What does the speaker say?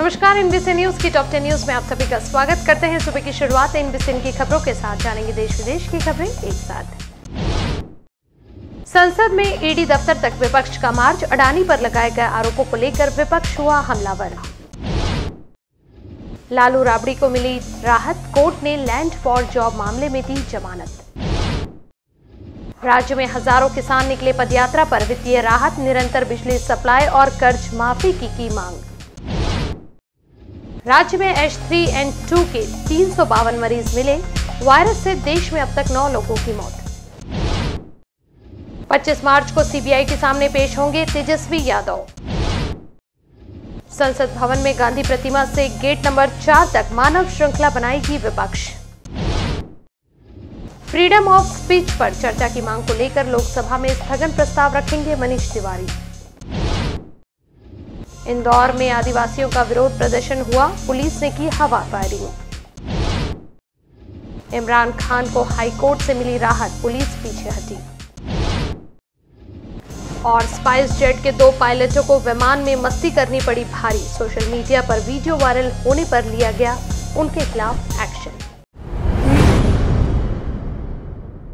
नमस्कार, INBC news की top 10 news में आप सभी का स्वागत करते हैं। सुबह की शुरुआत इनबीसी की खबरों के साथ जानेंगे देश विदेश की खबरें एक साथ। संसद में ईडी दफ्तर तक विपक्ष का मार्च, अडानी पर लगाए गए आरोपों को लेकर विपक्ष हुआ हमलावर। लालू राबड़ी को मिली राहत, कोर्ट ने लैंड फॉर जॉब मामले में दी जमानत। राज्य में हजारों किसान निकले पदयात्रा पर, वित्तीय राहत, निरंतर बिजली सप्लाई और कर्ज माफी की मांग। राज्य में H3N2 के 352 मरीज मिले, वायरस से देश में अब तक 9 लोगों की मौत। 25 मार्च को सीबीआई के सामने पेश होंगे तेजस्वी यादव। संसद भवन में गांधी प्रतिमा से गेट नंबर 4 तक मानव श्रृंखला बनाएगी विपक्ष। फ्रीडम ऑफ स्पीच पर चर्चा की मांग को लेकर लोकसभा में स्थगन प्रस्ताव रखेंगे मनीष तिवारी। इंदौर में आदिवासियों का विरोध प्रदर्शन हुआ, पुलिस ने की हवा फायरिंग। इमरान खान को हाईकोर्ट से मिली राहत, पुलिस पीछे हटी। और स्पाइस जेट के 2 पायलटों को विमान में मस्ती करनी पड़ी भारी, सोशल मीडिया पर वीडियो वायरल होने पर लिया गया उनके खिलाफ एक्शन।